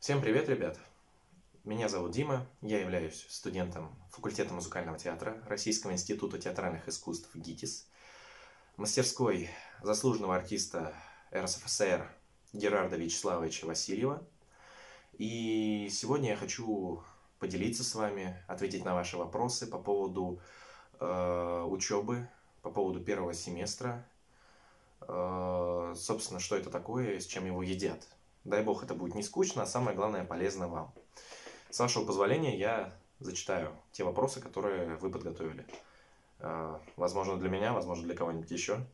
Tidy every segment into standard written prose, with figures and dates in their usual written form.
Всем привет, ребят! Меня зовут Дима, я являюсь студентом факультета музыкального театра Российского института театральных искусств ГИТИС, мастерской заслуженного артиста РСФСР Герарда Вячеславовича Васильева. И сегодня я хочу поделиться с вами, ответить на ваши вопросы по поводу учебы, по поводу первого семестра, собственно, что это такое, с чем его едят. Дай бог, это будет не скучно, а самое главное, полезно вам. С вашего позволения я зачитаю те вопросы, которые вы подготовили. Возможно, для меня, возможно, для кого-нибудь еще.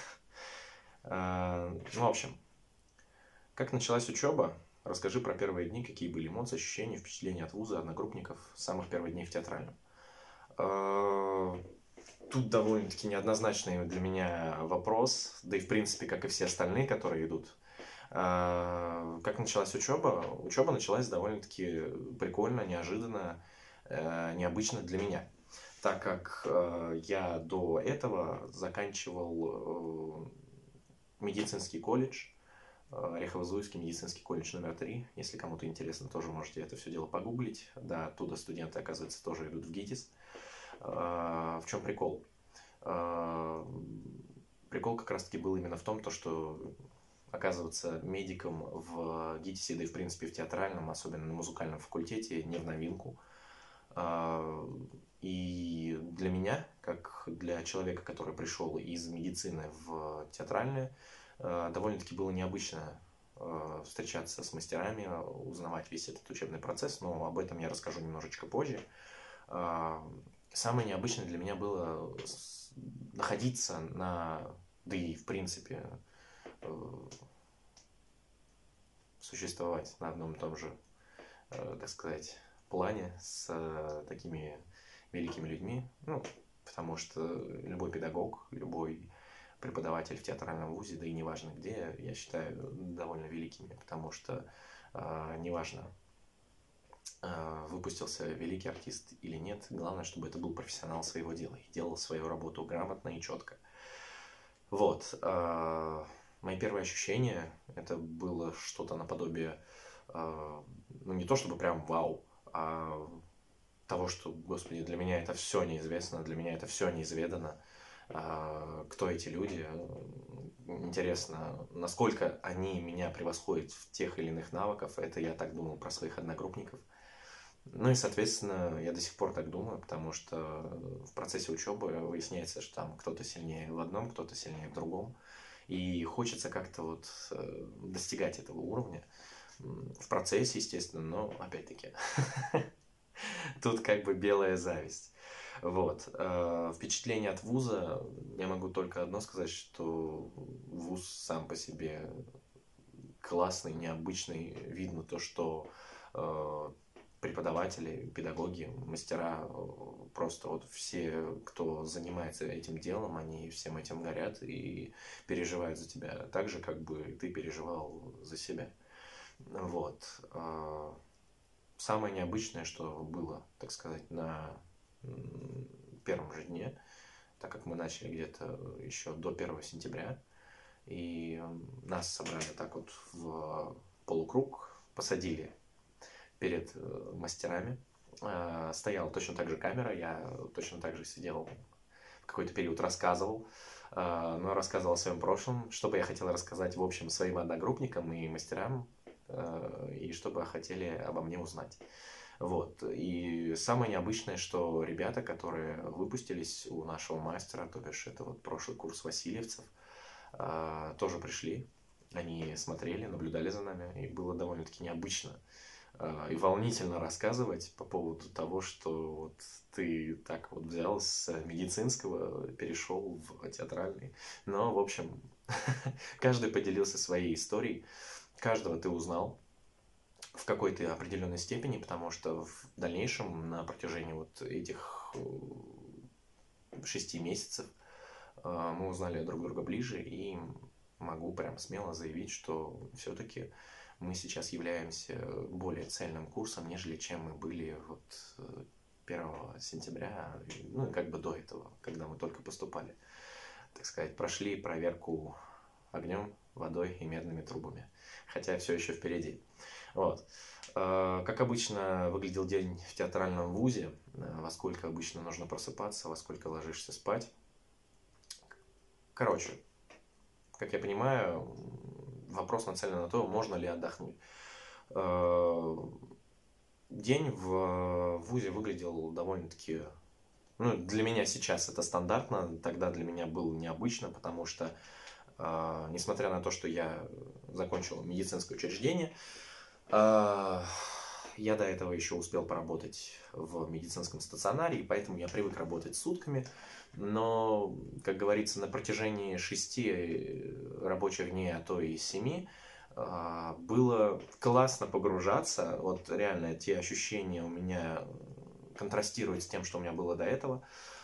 Ну, в общем, как началась учеба? Расскажи про первые дни, какие были эмоции, ощущения, впечатления от вуза, одногруппников, с самых первых дней в театральном. Тут довольно-таки неоднозначный для меня вопрос, да и в принципе, как и все остальные, которые идут. Как началась учеба? Учеба началась довольно-таки прикольно, неожиданно, необычно для меня, так как я до этого заканчивал медицинский колледж, Орехово-Зуевский медицинский колледж номер 3. Если кому-то интересно, тоже можете это все дело погуглить. Да, оттуда студенты, оказывается, тоже идут в ГИТИС. В чем прикол? Прикол как раз-таки был именно в том, что оказываться медиком в ГИТИСе, да и в принципе в театральном, особенно на музыкальном факультете, не в новинку. И для меня, как для человека, который пришел из медицины в театральное, довольно-таки было необычно встречаться с мастерами, узнавать весь этот учебный процесс, но об этом я расскажу немножечко позже. Самое необычное для меня было находиться да и в принципе существовать на одном и том же, так сказать, плане с такими великими людьми, ну, потому что любой педагог, любой преподаватель в театральном вузе, да и неважно где, я считаю довольно великими, потому что неважно, выпустился великий артист или нет, главное, чтобы это был профессионал своего дела и делал свою работу грамотно и четко. Вот. Мои первые ощущения, это было что-то наподобие, ну не то чтобы прям вау, а того, что, господи, для меня это все неизвестно, для меня это все неизведано. Кто эти люди? Интересно, насколько они меня превосходят в тех или иных навыках. Это я так думал про своих одногруппников. Ну и, соответственно, я до сих пор так думаю, потому что в процессе учебы выясняется, что там кто-то сильнее в одном, кто-то сильнее в другом. И хочется как-то вот достигать этого уровня. В процессе, естественно, но опять-таки тут как бы белая зависть. Вот. Впечатление от вуза, я могу только одно сказать, что вуз сам по себе классный, необычный. Видно то, что преподаватели, педагоги, мастера, просто вот все, кто занимается этим делом, они всем этим горят и переживают за тебя так же, как бы ты переживал за себя. Вот. Самое необычное, что было, так сказать, на первом же дне, так как мы начали где-то еще до 1 сентября, и нас собрали так вот в полукруг, посадили перед мастерами. Стояла точно так же камера, я точно так же сидел, в какой-то период рассказывал, но рассказывал о своем прошлом, что бы я хотел рассказать, в общем, своим одногруппникам и мастерам, и что бы хотели обо мне узнать. Вот. И самое необычное, что ребята, которые выпустились у нашего мастера, то бишь это вот прошлый курс васильевцев, тоже пришли. Они смотрели, наблюдали за нами, и было довольно-таки необычно и волнительно рассказывать по поводу того, что вот ты так вот взял с медицинского, перешел в театральный. Но, в общем, каждый поделился своей историей, каждого ты узнал в какой-то определенной степени, потому что в дальнейшем, на протяжении вот этих 6 месяцев, мы узнали друг друга ближе, и могу прям смело заявить, что все-таки мы сейчас являемся более цельным курсом, нежели чем мы были вот 1 сентября, ну и как бы до этого, когда мы только поступали. Так сказать, прошли проверку огнем, водой и медными трубами. Хотя все еще впереди. Вот. Как обычно выглядел день в театральном вузе, во сколько обычно нужно просыпаться, во сколько ложишься спать. Короче, как я понимаю, вопрос нацелен на то, можно ли отдохнуть. День в вузе выглядел довольно-таки... Ну, для меня сейчас это стандартно, тогда для меня было необычно, потому что, несмотря на то, что я закончил медицинское учреждение, я до этого еще успел поработать в медицинском стационаре, и поэтому я привык работать сутками. Но, как говорится, на протяжении 6 рабочих дней, а то и 7, было классно погружаться. Вот реально те ощущения у меня контрастируют с тем, что у меня было до этого.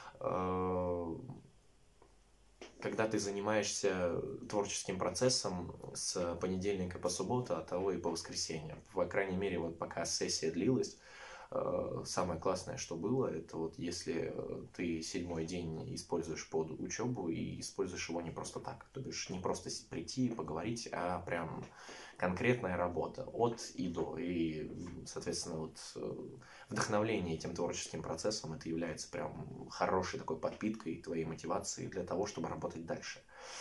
Когда ты занимаешься творческим процессом с понедельника по субботу, а того и по воскресенье. По крайней мере, вот пока сессия длилась, самое классное, что было, это вот если ты 7-й день используешь под учебу и используешь его не просто так. То бишь не просто прийти и поговорить, а прям конкретная работа от и до. И, соответственно, вот вдохновление этим творческим процессом это является прям хорошей такой подпиткой твоей мотивации для того, чтобы работать дальше.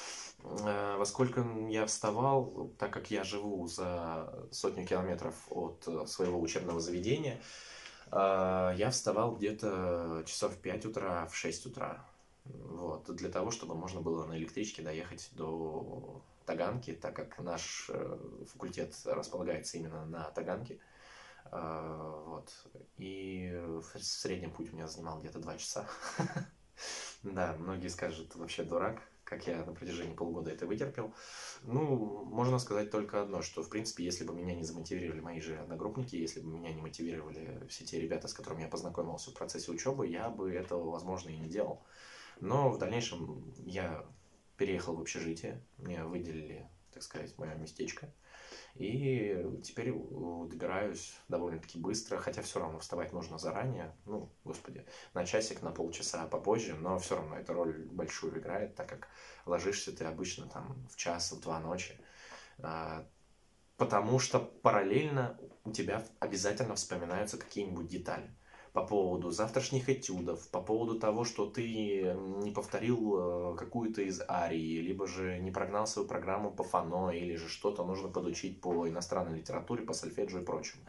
Во сколько я вставал, так как я живу за 100 километров от своего учебного заведения, я вставал где-то часов в 5 утра, в 6 утра. Вот, для того, чтобы можно было на электричке доехать до Таганки, так как наш факультет располагается именно на Таганке. Вот. И в среднем путь у меня занимал где-то 2 часа. Да, многие скажут, вообще дурак, как я на протяжении полугода это вытерпел. Ну, можно сказать только одно, что, в принципе, если бы меня не замотивировали мои же одногруппники, если бы меня не мотивировали все те ребята, с которыми я познакомился в процессе учебы, я бы этого, возможно, и не делал. Но в дальнейшем я переехал в общежитие, мне выделили, так сказать, мое местечко. И теперь добираюсь довольно-таки быстро, хотя все равно вставать нужно заранее, ну, господи, на часик, на полчаса попозже, но все равно эта роль большую играет, так как ложишься ты обычно там в час, в 2 ночи, потому что параллельно у тебя обязательно вспоминаются какие-нибудь детали по поводу завтрашних этюдов, по поводу того, что ты не повторил какую-то из арий, либо же не прогнал свою программу по фано, или же что-то нужно подучить по иностранной литературе, по сольфеджио и прочему.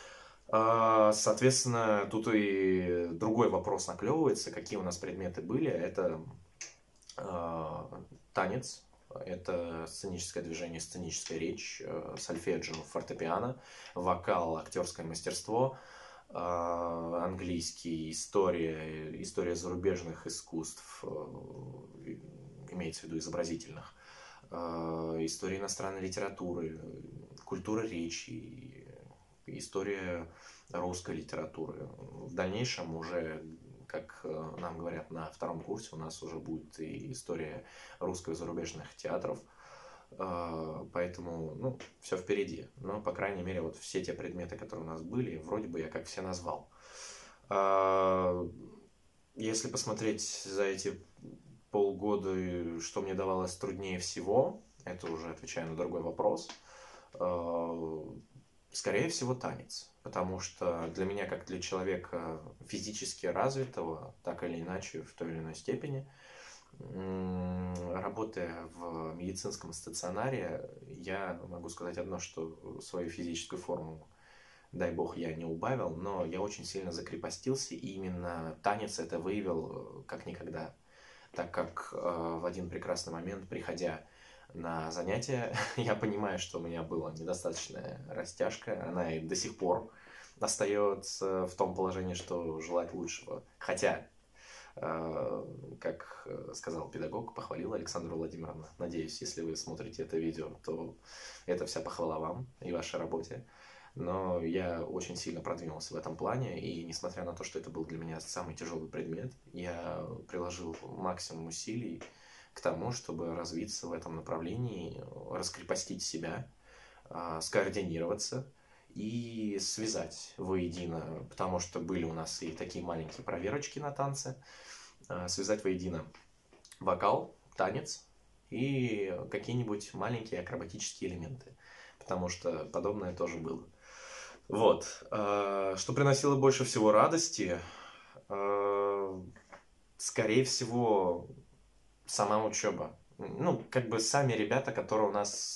Соответственно, тут и другой вопрос наклевывается, какие у нас предметы были. Это танец, это сценическое движение, сценическая речь, сольфеджио, фортепиано, вокал, актерское мастерство, английский, история зарубежных искусств, имеется в виду изобразительных, история иностранной литературы, культура речи, история русской литературы. В дальнейшем уже, как нам говорят на 2-м курсе, у нас уже будет и история русско-зарубежных театров. Поэтому, ну, все впереди. Но, по крайней мере, вот все те предметы, которые у нас были, вроде бы я как все назвал. Если посмотреть за эти полгода, что мне давалось труднее всего, это уже отвечая на другой вопрос, скорее всего, танец. Потому что для меня, как для человека физически развитого, так или иначе, в той или иной степени, работая в медицинском стационаре, я могу сказать одно, что свою физическую форму, дай бог, я не убавил, но я очень сильно закрепостился, и именно танец это выявил как никогда. Так как в один прекрасный момент, приходя на занятия, я понимаю, что у меня была недостаточная растяжка, она и до сих пор остается в том положении, что желать лучшего. Хотя, как сказал педагог, похвалила Александра Владимировна. Надеюсь, если вы смотрите это видео, то это вся похвала вам и вашей работе. Но я очень сильно продвинулся в этом плане, и несмотря на то, что это был для меня самый тяжелый предмет, я приложил максимум усилий к тому, чтобы развиться в этом направлении, раскрепостить себя, скоординироваться и связать воедино, потому что были у нас и такие маленькие проверочки на танцы, связать воедино вокал, танец и какие-нибудь маленькие акробатические элементы, потому что подобное тоже было. Вот. Что приносило больше всего радости? Скорее всего, сама учеба. Ну, как бы сами ребята, которые у нас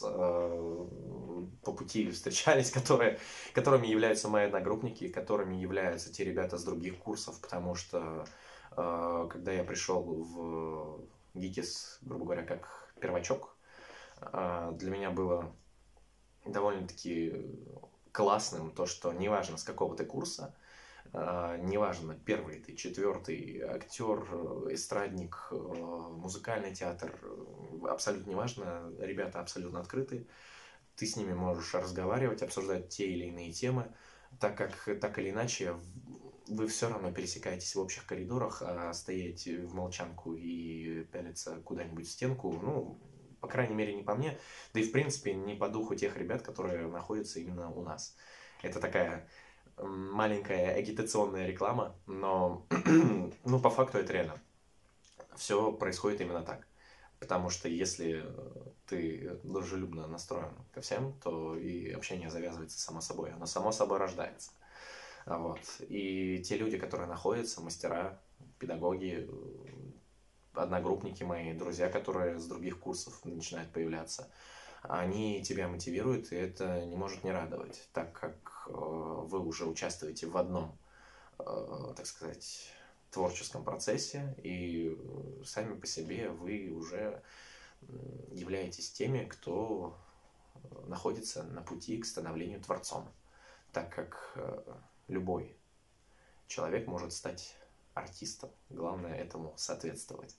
по пути встречались, которыми являются мои одногруппники, которыми являются те ребята с других курсов, потому что когда я пришел в ГИТИС, грубо говоря, как первачок, для меня было довольно-таки классным то, что неважно с какого ты курса, неважно, первый ты, четвертый, актер, эстрадник, музыкальный театр, абсолютно неважно, ребята абсолютно открыты, ты с ними можешь разговаривать, обсуждать те или иные темы, так как так или иначе вы все равно пересекаетесь в общих коридорах, а стоять в молчанку и пялиться куда-нибудь в стенку, ну, по крайней мере, не по мне, да и в принципе не по духу тех ребят, которые находятся именно у нас. Это такая маленькая агитационная реклама, но ну, по факту это реально. Все происходит именно так. Потому что если ты дружелюбно настроен ко всем, то и общение завязывается само собой. Оно само собой рождается. Вот. И те люди, которые находятся, мастера, педагоги, одногруппники мои, друзья, которые с других курсов начинают появляться, они тебя мотивируют, и это не может не радовать, так как вы уже участвуете в одном, так сказать, творческом процессе, и сами по себе вы уже являетесь теми, кто находится на пути к становлению творцом, так как любой человек может стать артистом. Главное этому соответствовать.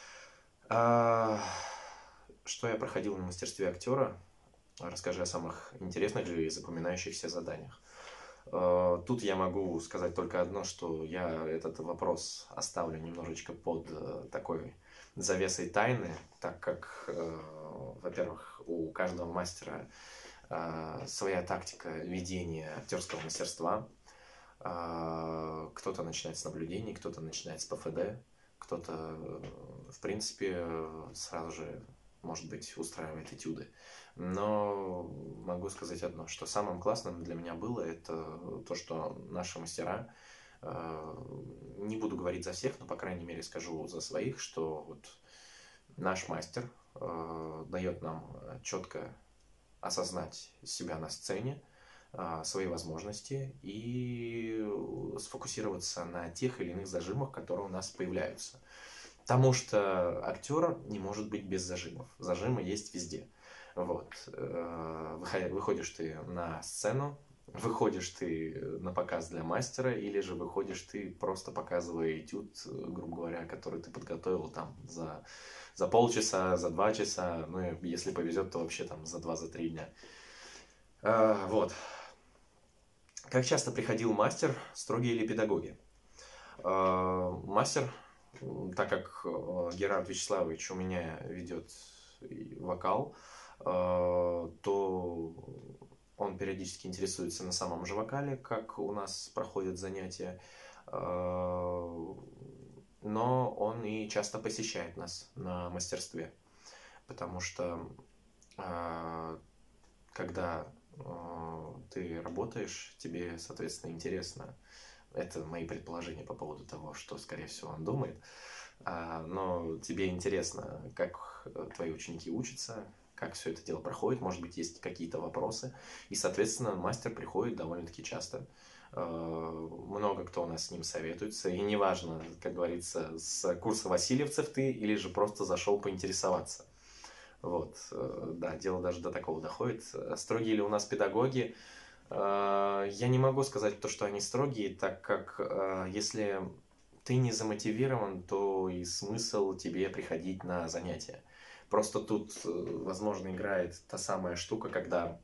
Что я проходил на мастерстве актера? Расскажи о самых интересных и запоминающихся заданиях. Тут я могу сказать только одно, что я этот вопрос оставлю немножечко под такой завесой тайны, так как, во-первых, у каждого мастера своя тактика ведения актерского мастерства. Кто-то начинает с наблюдений, кто-то начинает с ПФД, кто-то, в принципе, сразу же, может быть, устраивает этюды. Но могу сказать одно, что самым классным для меня было, это то, что наши мастера, не буду говорить за всех, но, по крайней мере, скажу за своих, что вот наш мастер дает нам четко осознать себя на сцене, свои возможности и сфокусироваться на тех или иных зажимах, которые у нас появляются. Потому что актер не может быть без зажимов. Зажимы есть везде. Вот. Выходишь ты на сцену, выходишь ты на показ для мастера, или же выходишь ты просто показывая этюд, грубо говоря, который ты подготовил там за полчаса, за 2 часа, ну и если повезет, то вообще там за 2-3 дня. Вот. Как часто приходил мастер, строгие ли педагоги? Мастер, так как Герард Вячеславович у меня ведет вокал, то он периодически интересуется на самом же вокале, как у нас проходят занятия, но он и часто посещает нас на мастерстве, потому что когда ты работаешь, тебе, соответственно, интересно. Это мои предположения по поводу того, что, скорее всего, он думает. Но тебе интересно, как твои ученики учатся, как все это дело проходит, может быть, есть какие-то вопросы. И, соответственно, мастер приходит довольно-таки часто. Много кто у нас с ним советуется. И неважно, как говорится, с курса васильевцев ты или же просто зашел поинтересоваться. Вот, да, дело даже до такого доходит. Строгие ли у нас педагоги? Я не могу сказать то, что они строгие, так как если ты не замотивирован, то и смысл тебе приходить на занятия. Просто тут, возможно, играет та самая штука, когда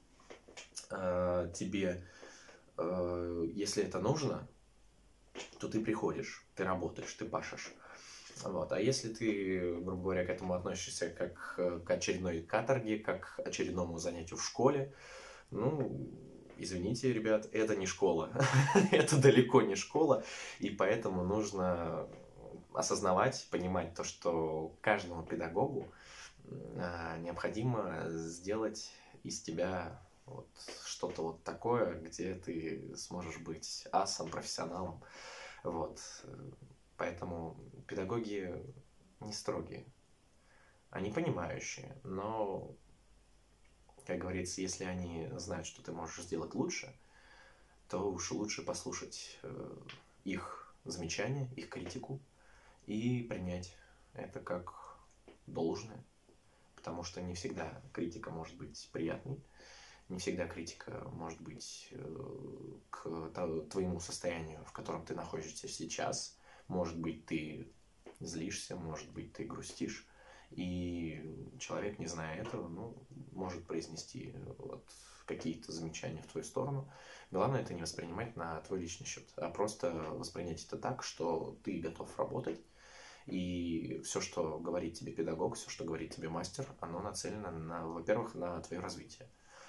тебе, если это нужно, то ты приходишь, ты работаешь, ты пашешь. Вот. А если ты, грубо говоря, к этому относишься как к очередной каторге, как к очередному занятию в школе, ну, извините, ребят, это не школа. Это далеко не школа, и поэтому нужно осознавать, понимать то, что каждому педагогу необходимо сделать из тебя вот что-то вот такое, где ты сможешь быть асом, профессионалом. Вот. Поэтому педагоги не строгие, они понимающие, но, как говорится, если они знают, что ты можешь сделать лучше, то уж лучше послушать их замечания, их критику и принять это как должное. Потому что не всегда критика может быть приятной, не всегда критика может быть к твоему состоянию, в котором ты находишься сейчас. Может быть, ты злишься, может быть, ты грустишь. И человек, не зная этого, может произнести вот какие-то замечания в твою сторону. Главное это не воспринимать на твой личный счет, а просто воспринять это так, что ты готов работать. И все, что говорит тебе педагог, все, что говорит тебе мастер, оно нацелено, во-первых, на твое развитие.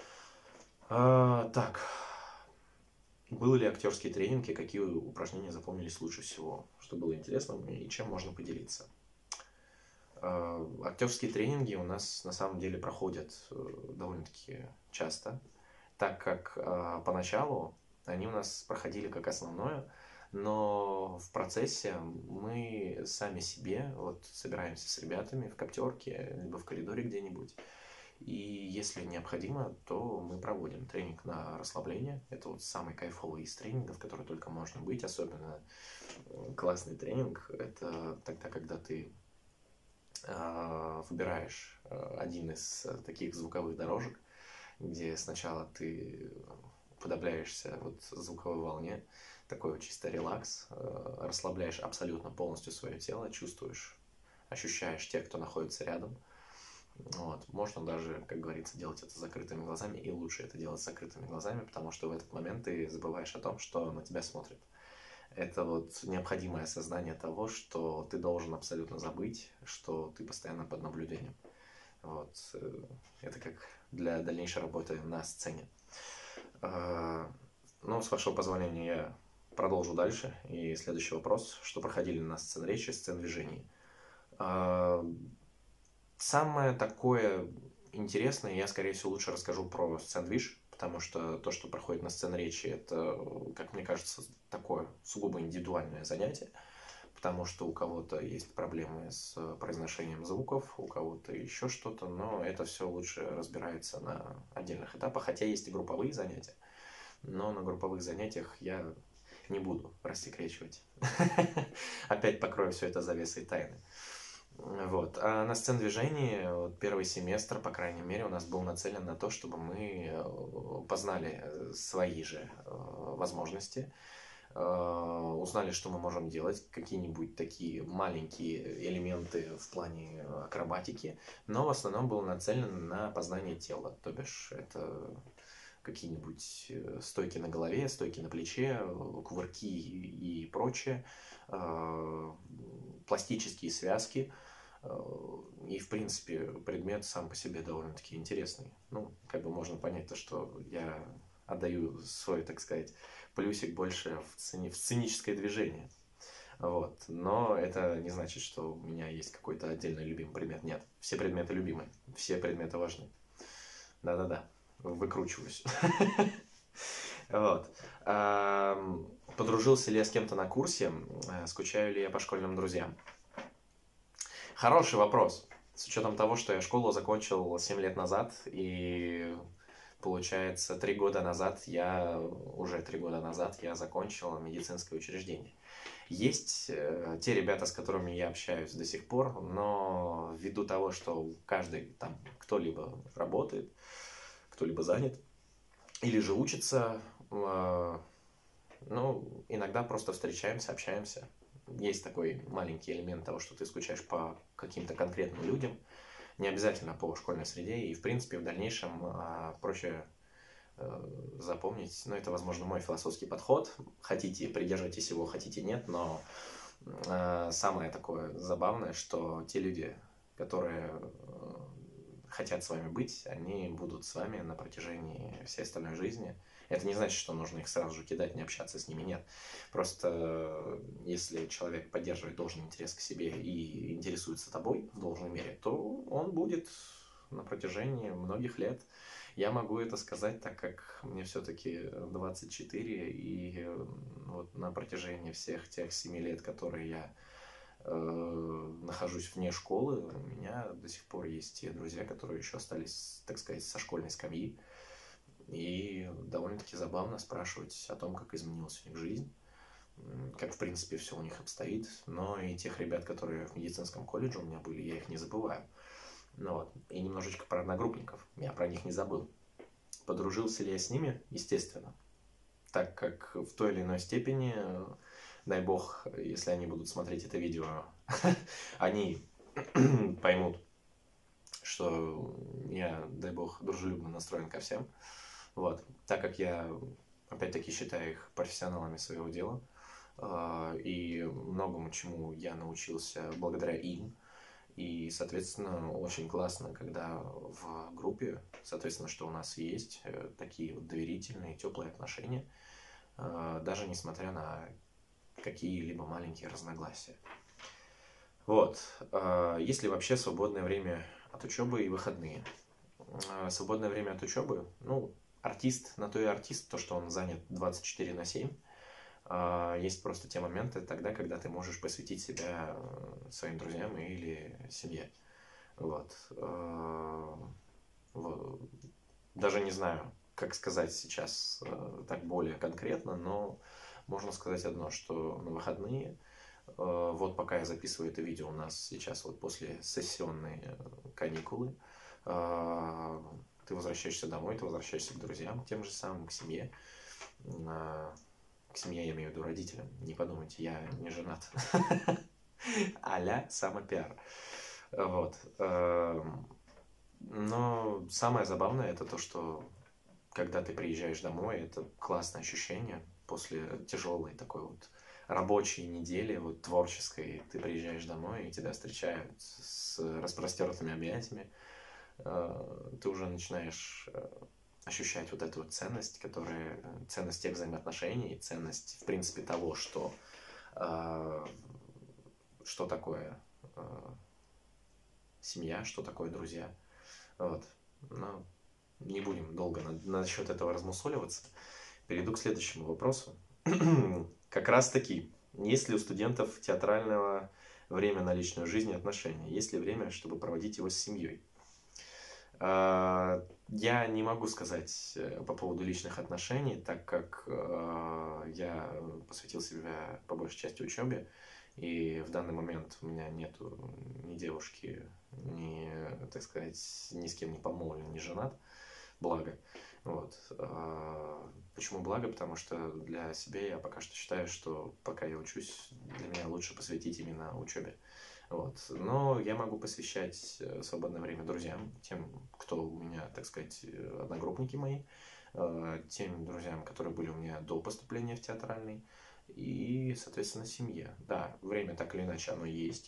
Так, были ли актерские тренинги, какие упражнения запомнились лучше всего, что было интересно и чем можно поделиться? Актерские тренинги у нас на самом деле проходят довольно-таки часто, так как поначалу они у нас проходили как основное, но в процессе мы сами себе вот собираемся с ребятами в коптерке, либо в коридоре где-нибудь. И если необходимо, то мы проводим тренинг на расслабление. Это вот самый кайфовый из тренингов, который только можно быть. Особенно классный тренинг – это тогда, когда ты выбираешь один из таких звуковых дорожек, где сначала ты подавляешься вот звуковой волне, такой вот чисто релакс, расслабляешь абсолютно полностью свое тело, чувствуешь, ощущаешь тех, кто находится рядом. Вот. Можно даже, как говорится, делать это с закрытыми глазами, и лучше это делать с закрытыми глазами, потому что в этот момент ты забываешь о том, что на тебя смотрят. Это вот необходимое осознание того, что ты должен абсолютно забыть, что ты постоянно под наблюдением. Вот. Это как для дальнейшей работы на сцене. Ну, с вашего позволения, я продолжу дальше. И следующий вопрос. Что проходили на сцен речи, сцен движений? Самое такое интересное, я, скорее всего, лучше расскажу про сцен-движ, потому что то, что проходит на сцен речи, это, как мне кажется, такое сугубо индивидуальное занятие, потому что у кого-то есть проблемы с произношением звуков, у кого-то еще что-то, но это все лучше разбирается на отдельных этапах, хотя есть и групповые занятия, но на групповых занятиях я не буду рассекречивать. Опять покрою все это завесой тайны. Вот. А на сцен-движении вот, первый семестр, по крайней мере, у нас был нацелен на то, чтобы мы познали свои же возможности, узнали, что мы можем делать, какие-нибудь такие маленькие элементы в плане акробатики, но в основном был нацелен на познание тела, то бишь это какие-нибудь стойки на голове, стойки на плече, кувырки и прочее, пластические связки. И, в принципе, предмет сам по себе довольно-таки интересный. Ну, как бы можно понять то, что я отдаю свой, так сказать, плюсик больше в сценическое движение. Вот. Но это не значит, что у меня есть какой-то отдельно любимый предмет. Нет, все предметы любимые, все предметы важны. Да-да-да, выкручиваюсь. Вот. Подружился ли я с кем-то на курсе? Скучаю ли я по школьным друзьям? Хороший вопрос. С учетом того, что я школу закончил 7 лет назад, и получается, 3 года назад я закончил медицинское учреждение. Есть те ребята, с которыми я общаюсь до сих пор, но ввиду того, что каждый там кто-либо работает, кто-либо занят, или же учится, иногда просто встречаемся, общаемся. Есть такой маленький элемент того, что ты скучаешь по каким-то конкретным людям, не обязательно по школьной среде, и, в принципе, в дальнейшем проще запомнить, это, возможно, мой философский подход, хотите, придерживайтесь его, хотите, нет, но самое такое забавное, что те люди, которые хотят с вами быть, они будут с вами на протяжении всей остальной жизни. Это не значит, что нужно их сразу же кидать, не общаться с ними, нет. Просто если человек поддерживает должный интерес к себе и интересуется тобой в должной мере, то он будет на протяжении многих лет. Я могу это сказать, так как мне все-таки 24, и вот на протяжении всех тех 7 лет, которые я нахожусь вне школы, у меня до сих пор есть те друзья, которые еще остались, так сказать, со школьной скамьи. И довольно-таки забавно спрашивать о том, как изменилась у них жизнь, как, в принципе, все у них обстоит. Но и тех ребят, которые в медицинском колледже у меня были, я их не забываю. Ну вот. И немножечко про одногруппников. Я про них не забыл. Подружился ли я с ними? Естественно. Так как в той или иной степени, дай бог, если они будут смотреть это видео, они поймут, что я, дай бог, дружелюбно настроен ко всем. Вот. Так как я, опять-таки, считаю их профессионалами своего дела, и многому чему я научился благодаря им. И, соответственно, очень классно, когда в группе, соответственно, что у нас есть такие вот доверительные, теплые отношения, даже несмотря на какие-либо маленькие разногласия. Вот. Есть ли вообще свободное время от учебы и выходные? Свободное время от учебы, ну, артист, на то и артист, то, что он занят 24/7. Есть просто те моменты тогда, когда ты можешь посвятить себя своим друзьям или семье. Вот. Даже не знаю, как сказать сейчас так более конкретно, но можно сказать одно, что на выходные, вот пока я записываю это видео, у нас сейчас вот после сессионные каникулы, ты возвращаешься домой, ты возвращаешься к друзьям, тем же самым, к семье. К семье я имею в виду родителям. Не подумайте, я не женат. А-ля самопиар. Вот. Но самое забавное это то, что когда ты приезжаешь домой, это классное ощущение после тяжелой такой вот рабочей недели, вот творческой. Ты приезжаешь домой, и тебя встречают с распростертыми объятиями. Ты уже начинаешь ощущать вот эту вот ценность, ценность тех взаимоотношений, ценность, в принципе, того, что такое семья, что такое друзья. Вот. Но не будем долго насчет этого размусоливаться. Перейду к следующему вопросу. Как раз таки, есть ли у студентов театрального время на личную жизнь и отношения? Есть ли время, чтобы проводить его с семьей? Я не могу сказать по поводу личных отношений, так как я посвятил себя по большей части учебе, и в данный момент у меня нету ни девушки, ни, так сказать, ни с кем не помолвлен, не женат, благо. Вот. Почему благо? Потому что для себя я пока что считаю, что пока я учусь, для меня лучше посвятить именно учебе. Вот. Но я могу посвящать свободное время друзьям, тем, кто у меня, так сказать, одногруппники мои, тем друзьям, которые были у меня до поступления в театральный, и, соответственно, семье. Да, время так или иначе оно есть.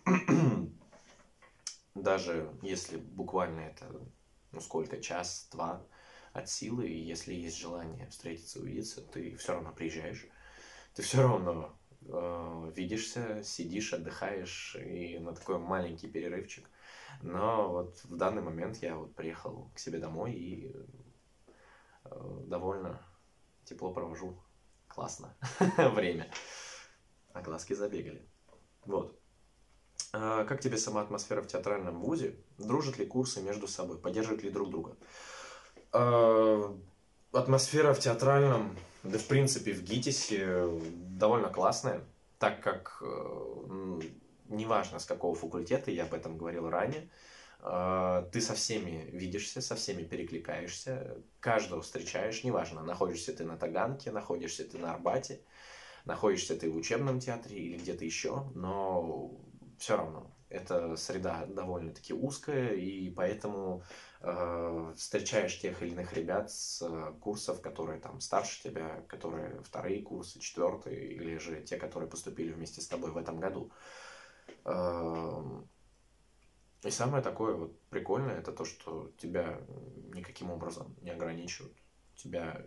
Даже если буквально это, ну сколько, час-два от силы, и если есть желание встретиться, увидеться, ты все равно приезжаешь, ты все равно видишься, сидишь, отдыхаешь, и на такой маленький перерывчик. Но вот в данный момент я вот приехал к себе домой и довольно тепло провожу. Классно время. А глазки забегали. Вот. Как тебе сама атмосфера в театральном вузе? Дружат ли курсы между собой? Поддерживают ли друг друга? Атмосфера в театральном, да в принципе в ГИТИСе довольно классная, так как неважно с какого факультета, я об этом говорил ранее, ты со всеми видишься, со всеми перекликаешься, каждого встречаешь, неважно, находишься ты на Таганке, находишься ты на Арбате, находишься ты в учебном театре или где-то еще, но все равно эта среда довольно-таки узкая, и поэтому встречаешь тех или иных ребят с курсов, которые там старше тебя, которые вторые курсы, четвертые, или же те, которые поступили вместе с тобой в этом году. И самое такое вот прикольное, это то, что тебя никаким образом не ограничивают, тебя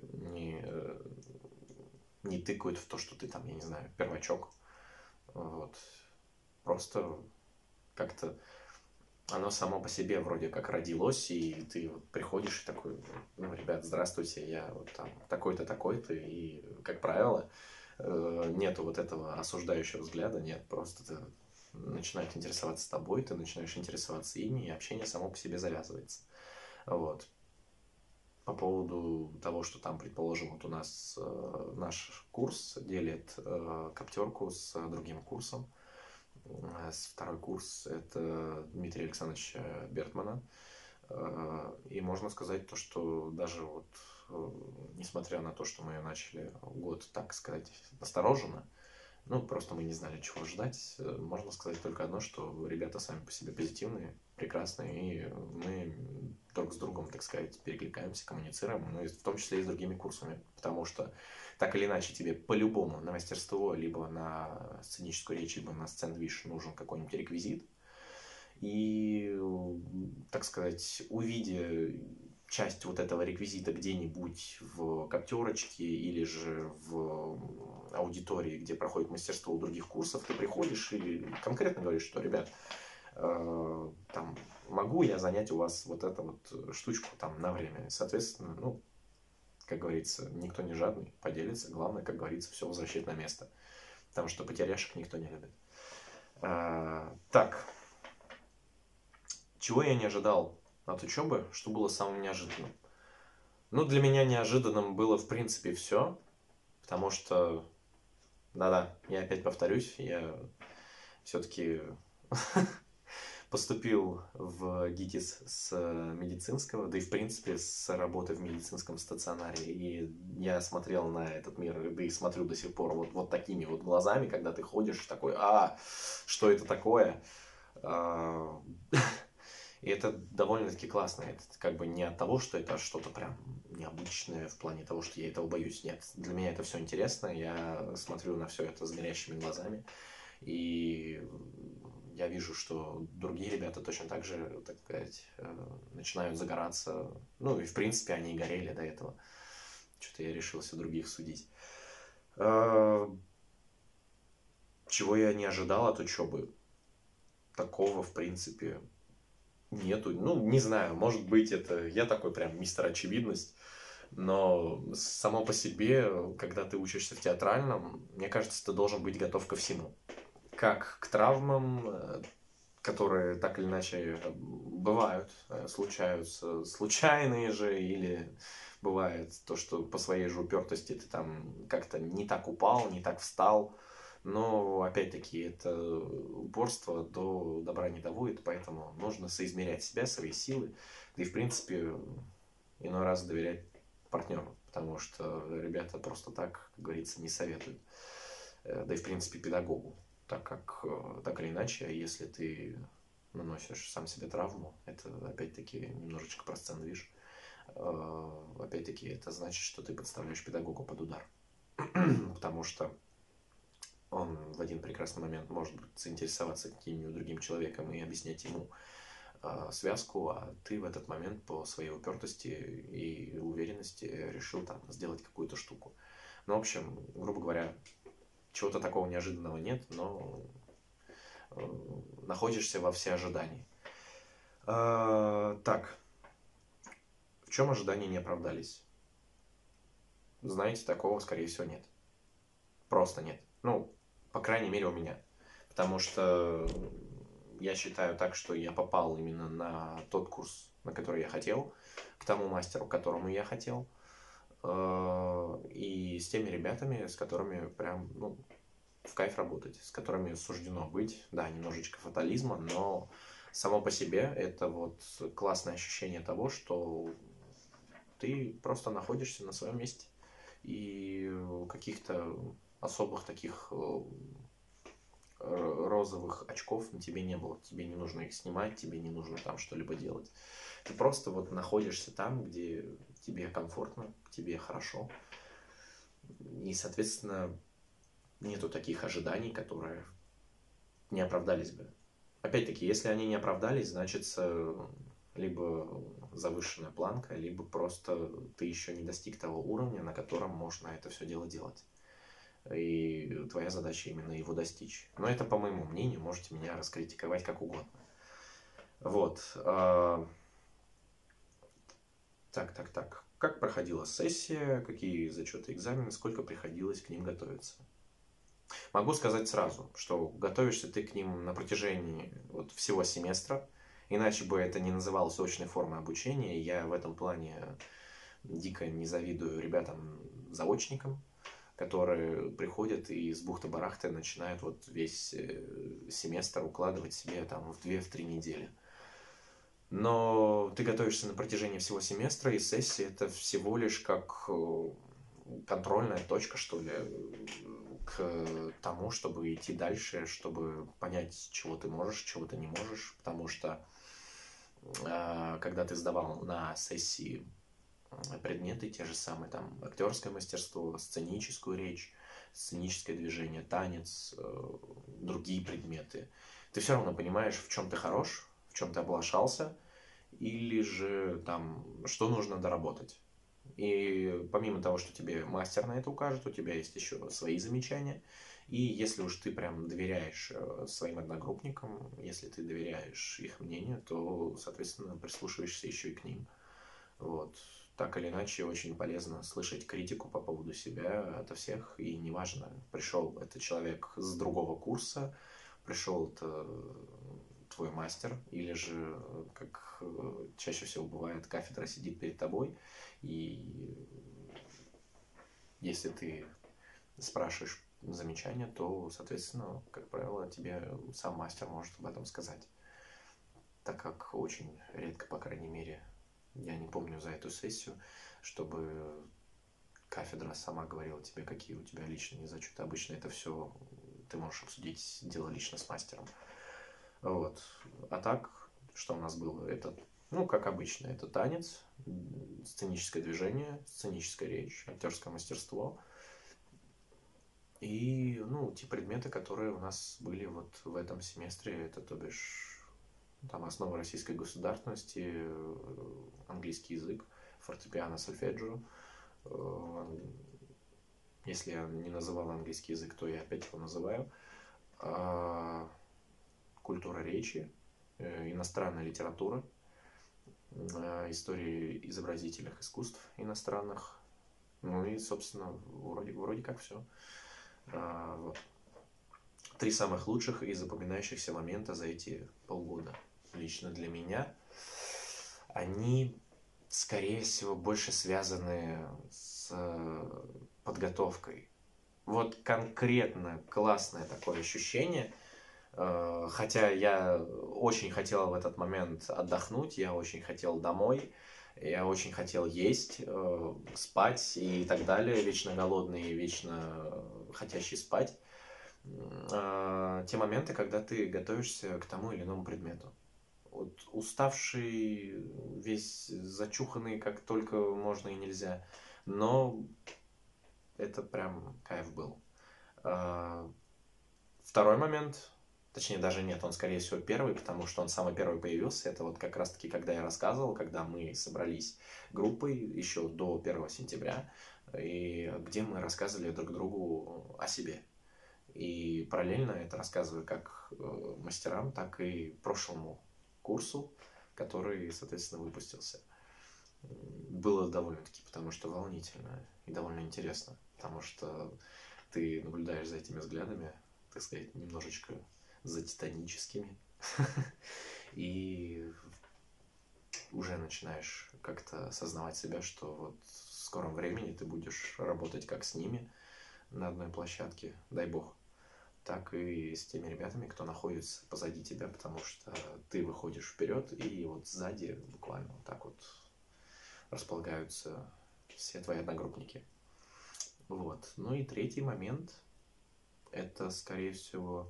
не тыкают в то, что ты там, я не знаю, первачок. Вот. Просто как-то оно само по себе вроде как родилось, и ты вот приходишь и такой, ну, ребят, здравствуйте, я вот там такой-то, такой-то, и, как правило, нету вот этого осуждающего взгляда, нет, просто ты начинают интересоваться тобой, ты начинаешь интересоваться ими, и общение само по себе завязывается. Вот. По поводу того, что там, предположим, вот у нас наш курс делит коптерку с другим курсом. Второй курс – это Дмитрия Александровича Бертмана. И можно сказать то, что даже вот, несмотря на то, что мы начали год, так сказать, настороженно, ну, просто мы не знали, чего ждать. Можно сказать только одно, что ребята сами по себе позитивные, прекрасные, и мы друг с другом, так сказать, перекликаемся, коммуницируем, ну, и в том числе и с другими курсами, потому что так или иначе тебе по-любому на мастерство, либо на сценическую речь, либо на сцен-движ нужен какой-нибудь реквизит. И, так сказать, увидя часть вот этого реквизита где-нибудь в коптерочке или же в аудитории, где проходит мастерство у других курсов, ты приходишь и конкретно говоришь, что, ребят, там, могу я занять у вас вот эту вот штучку там на время. Соответственно, ну, как говорится, никто не жадный, поделится. Главное, как говорится, все возвращать на место. Потому что потеряшек никто не любит. Так, чего я не ожидал от учебы, что было самым неожиданным? Ну, для меня неожиданным было, в принципе, все, потому что, да-да, я опять повторюсь, я все-таки поступил в ГИТИС с медицинского, да и, в принципе, с работы в медицинском стационаре. И я смотрел на этот мир, да и смотрю до сих пор вот такими вот глазами, когда ты ходишь такой, что это такое? И это довольно-таки классно. Это как бы не от того, что это что-то прям необычное в плане того, что я этого боюсь. Нет, для меня это все интересно. Я смотрю на все это с горящими глазами. И я вижу, что другие ребята точно так же, так сказать, начинают загораться. Ну, и в принципе они и горели до этого. Что-то я решился других судить. Чего я не ожидал от учебы? Такого, в принципе, нету. Ну, не знаю, может быть, это я такой прям мистер очевидность. Но само по себе, когда ты учишься в театральном, мне кажется, ты должен быть готов ко всему. Как к травмам, которые так или иначе бывают, случаются, случайные же, или бывает то, что по своей же упертости ты там как-то не так упал, не так встал. Но, опять-таки, это упорство до добра не доводит, поэтому нужно соизмерять себя, свои силы, да и, в принципе, иной раз доверять партнеру, потому что ребята просто так, как говорится, не советуют. Да и, в принципе, педагогу, так как, так или иначе, если ты наносишь сам себе травму, это, опять-таки, немножечко про сцен-движ, опять-таки, это значит, что ты подставляешь педагогу под удар, потому что он в один прекрасный момент может заинтересоваться каким-нибудь другим человеком и объяснять ему связку, а ты в этот момент по своей упертости и уверенности решил там сделать какую-то штуку. Ну, в общем, грубо говоря, чего-то такого неожиданного нет, но находишься во всеожидании. Так, в чем ожидания не оправдались? Знаете, такого, скорее всего, нет. Просто нет. Ну, по крайней мере, у меня. Потому что я считаю так, что я попал именно на тот курс, на который я хотел, к тому мастеру, к которому я хотел, и с теми ребятами, с которыми прям, ну, в кайф работать, с которыми суждено быть. Да, немножечко фатализма, но само по себе это вот классное ощущение того, что ты просто находишься на своем месте. И каких-то особых таких розовых очков на тебе не было. Тебе не нужно их снимать, тебе не нужно там что-либо делать. Ты просто вот находишься там, где тебе комфортно, тебе хорошо. И, соответственно, нету таких ожиданий, которые не оправдались бы. Опять-таки, если они не оправдались, значит, либо завышенная планка, либо просто ты еще не достиг того уровня, на котором можно это все дело делать. И твоя задача именно его достичь. Но это, по моему мнению, можете меня раскритиковать как угодно. Вот. Так. Как проходила сессия, какие зачеты, экзамены, сколько приходилось к ним готовиться? Могу сказать сразу, что готовишься ты к ним на протяжении вот всего семестра, иначе бы это не называлось очной формой обучения. Я в этом плане дико не завидую ребятам-заочникам, которые приходят и с бухты-барахты начинают вот весь семестр укладывать себе там в 2-3 недели. Но ты готовишься на протяжении всего семестра, и сессия это всего лишь как контрольная точка, что ли, к тому, чтобы идти дальше, чтобы понять, чего ты можешь, чего ты не можешь. Потому что когда ты сдавал на сессии предметы, те же самые, там, актерское мастерство, сценическую речь, сценическое движение, танец, другие предметы, ты все равно понимаешь, в чем ты хорош, в чем ты облажался, или же там, что нужно доработать. И помимо того, что тебе мастер на это укажет, у тебя есть еще свои замечания. И если уж ты прям доверяешь своим одногруппникам, если ты доверяешь их мнению, то, соответственно, прислушиваешься еще и к ним. Вот. Так или иначе, очень полезно слышать критику по поводу себя ото всех. И неважно, пришел это человек с другого курса, пришел это твой мастер, или же, как чаще всего бывает, кафедра сидит перед тобой, и если ты спрашиваешь замечания, то, соответственно, как правило, тебе сам мастер может об этом сказать. Так как очень редко, по крайней мере, я не помню за эту сессию, чтобы кафедра сама говорила тебе, какие у тебя личные зачеты. Обычно это все ты можешь обсудить дело лично с мастером. Вот. А так, что у нас было? Это, ну, как обычно, это танец, сценическое движение, сценическая речь, актерское мастерство. И, ну, те предметы, которые у нас были вот в этом семестре, это, то бишь, там основа российской государственности, английский язык, фортепиано, сольфеджио. Если я не называл английский язык, то я опять его называю. Культура речи, иностранная литература, истории изобразительных искусств иностранных. Ну и, собственно, вроде как все. Вот. 3 самых лучших и запоминающихся момента за эти полгода. Лично для меня они, скорее всего, больше связаны с подготовкой. Вот конкретно классное такое ощущение. Хотя я очень хотел в этот момент отдохнуть, я очень хотел домой, я очень хотел есть, спать и так далее, вечно голодный, вечно хотящий спать. Те моменты, когда ты готовишься к тому или иному предмету. Вот уставший, весь зачуханный, как только можно и нельзя. Но это прям кайф был. Второй момент, точнее даже нет, он скорее всего первый, потому что он самый первый появился. Это вот как раз таки, когда я рассказывал, когда мы собрались группой еще до 1 сентября, и где мы рассказывали друг другу о себе. И параллельно это рассказываю как мастерам, так и прошлому курсу, который, соответственно, выпустился. Было довольно-таки, потому что волнительно и довольно интересно, потому что ты наблюдаешь за этими взглядами, так сказать, немножечко затитаническими, и уже начинаешь как-то осознавать себя, что вот в скором времени ты будешь работать как с ними на одной площадке, дай бог, так и с теми ребятами, кто находится позади тебя, потому что ты выходишь вперед, и вот сзади буквально вот так вот располагаются все твои одногруппники. Вот. Ну и третий момент, это, скорее всего,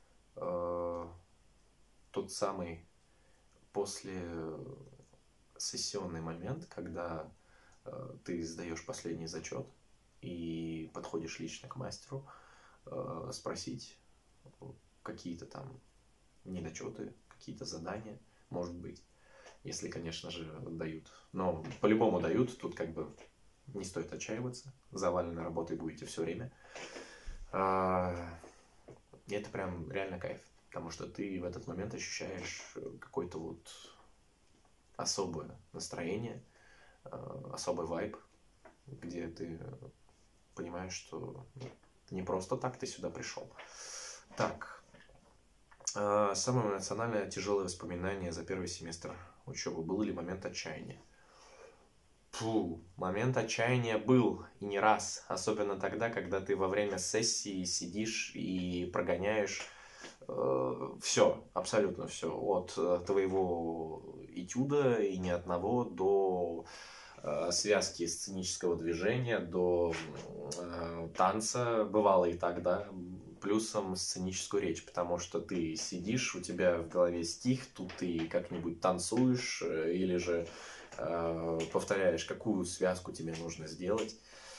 тот самый после сессионный момент, когда ты сдаешь последний зачет и подходишь лично к мастеру, спросить какие-то там недочеты, какие-то задания, может быть, если, конечно же, дают. Но по-любому дают, тут как бы не стоит отчаиваться, заваленной работой будете все время. И это прям реально кайф, потому что ты в этот момент ощущаешь какое-то вот особое настроение, особый вайб, где ты понимаешь, что не просто так ты сюда пришел. Так, самое эмоциональное тяжелое воспоминание за первый семестр учебы. Был ли момент отчаяния? Момент отчаяния был, и не раз. Особенно тогда, когда ты во время сессии сидишь и прогоняешь все, абсолютно все. От твоего этюда и ни одного до связки сценического движения, до танца. Бывало и так, да. Плюсом сценическую речь, потому что ты сидишь, у тебя в голове стих, тут ты как-нибудь танцуешь или же повторяешь, какую связку тебе нужно сделать.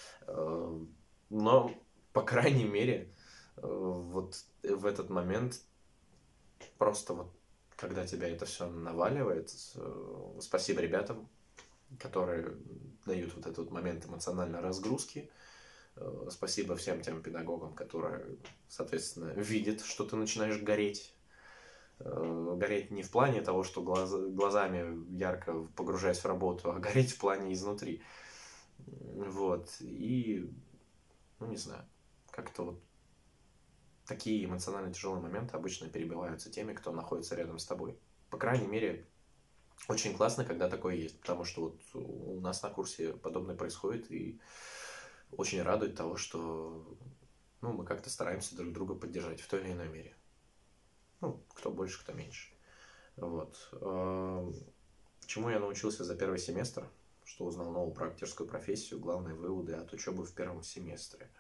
Но, по крайней мере, вот в этот момент просто вот, когда тебя это все наваливает, спасибо ребятам, которые дают вот этот момент эмоциональной разгрузки. Спасибо всем тем педагогам, которые, соответственно, видят, что ты начинаешь гореть. Гореть не в плане того, что глазами ярко погружаясь в работу, а гореть в плане изнутри. Вот. И, ну не знаю, как-то вот такие эмоционально тяжелые моменты обычно перебиваются теми, кто находится рядом с тобой. По крайней мере, очень классно, когда такое есть, потому что вот у нас на курсе подобное происходит, и очень радует того, что мы как-то стараемся друг друга поддержать в той или иной мере. Кто больше, кто меньше. Вот. Чему я научился за первый семестр, что узнал новую про актерскую профессию, главные выводы от учебы в первом семестре.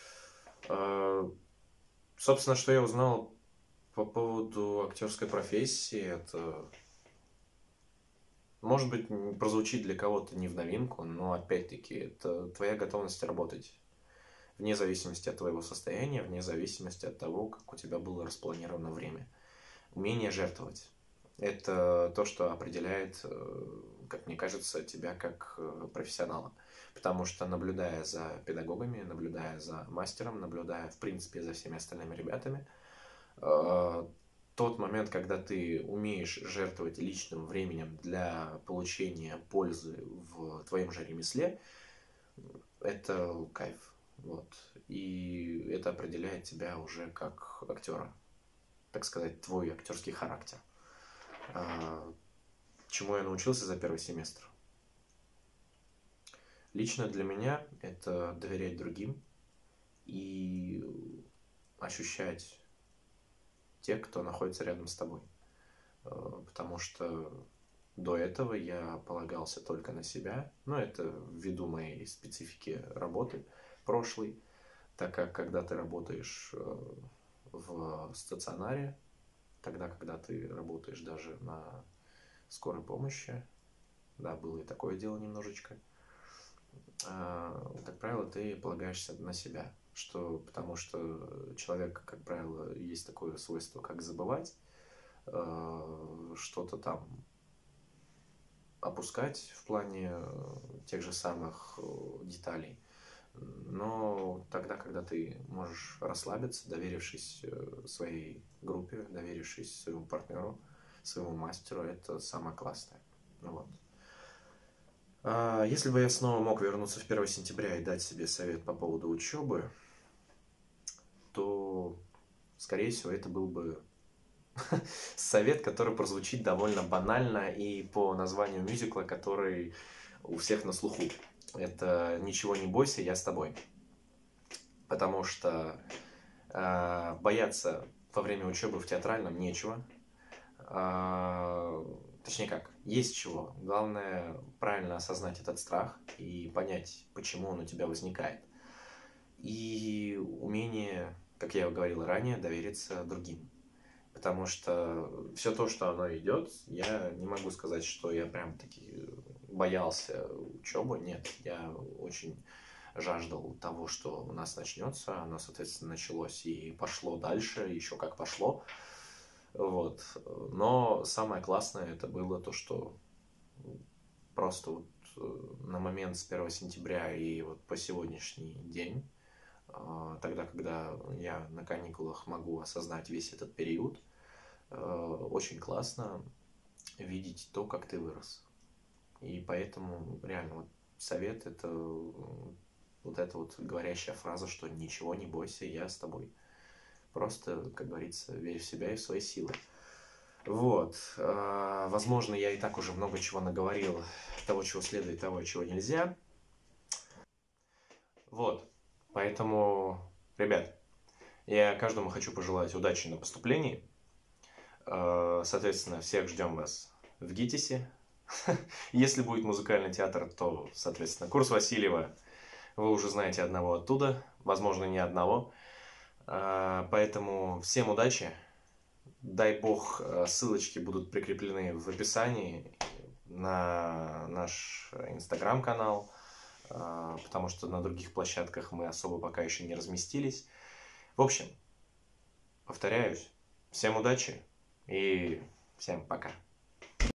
Собственно, что я узнал по поводу актерской профессии, это, может быть, прозвучит для кого-то не в новинку, но опять-таки это твоя готовность работать вне зависимости от твоего состояния, вне зависимости от того, как у тебя было распланировано время. Умение жертвовать. Это то, что определяет, как мне кажется, тебя как профессионала. Потому что, наблюдая за педагогами, наблюдая за мастером, наблюдая, в принципе, за всеми остальными ребятами, тот момент, когда ты умеешь жертвовать личным временем для получения пользы в твоем же ремесле, это кайф. Вот. И это определяет тебя уже как актера. Так сказать, твой актерский характер. Чему я научился за первый семестр? Лично для меня это доверять другим и ощущать тех, кто находится рядом с тобой. Потому что до этого я полагался только на себя. Но это ввиду моей специфики работы прошлой, так как когда ты работаешь в стационаре, тогда, когда ты работаешь даже на скорой помощи, да, было и такое дело немножечко, как правило, ты полагаешься на себя, потому что человек, как правило, есть такое свойство, как забывать, что-то там опускать в плане тех же самых деталей. Но тогда, когда ты можешь расслабиться, доверившись своей группе, доверившись своему партнеру, своему мастеру, это самое классное. Вот. Если бы я снова мог вернуться в 1 сентября и дать себе совет по поводу учебы, то, скорее всего, это был бы совет, который прозвучит довольно банально и по названию мюзикла, который у всех на слуху. Это «Ничего не бойся, я с тобой». Потому что бояться во время учебы в театральном нечего. Точнее как, есть чего. Главное правильно осознать этот страх и понять, почему он у тебя возникает. И умение, как я говорил ранее, довериться другим. Потому что все то, что оно идет, я не могу сказать, что я прям таки боялся учебы. Нет, я очень жаждал того, что у нас начнется. Оно, соответственно, началось и пошло дальше, еще как пошло. Вот. Но самое классное это было то, что просто вот на момент с 1 сентября и вот по сегодняшний день, тогда, когда я на каникулах могу осознать весь этот период, очень классно видеть то, как ты вырос. И поэтому реально вот совет это вот эта вот говорящая фраза, что ничего не бойся, я с тобой. Просто, как говорится, верь в себя и в свои силы. Вот. Возможно, я и так уже много чего наговорил, того, чего следует, того, чего нельзя. Вот. Поэтому, ребят, я каждому хочу пожелать удачи на поступлении. Соответственно, всех ждем вас в ГИТИСе. Если будет музыкальный театр, то, соответственно, курс Васильева. Вы уже знаете одного оттуда, возможно, не одного. Поэтому всем удачи. Дай бог, ссылочки будут прикреплены в описании на наш инстаграм-канал, потому что на других площадках мы особо пока еще не разместились. В общем, повторяюсь, всем удачи и всем пока.